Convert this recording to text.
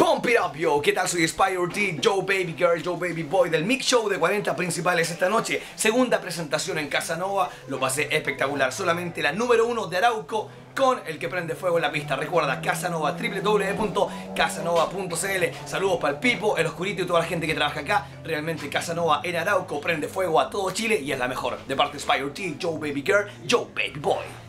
Pump it up, yo. ¿Qué tal? Soy Spyro T, Joe Baby Girl, Joe Baby Boy del Mix Show de 40 principales esta noche. Segunda presentación en Casanova. Lo pasé espectacular. Solamente la número 1 de Arauco con el que prende fuego en la pista. Recuerda, Casanova, www.casanova.cl. Saludos para el Pipo, el Oscurito y toda la gente que trabaja acá. Realmente Casanova en Arauco prende fuego a todo Chile y es la mejor. De parte de Spyro T, Joe Baby Girl, Joe Baby Boy.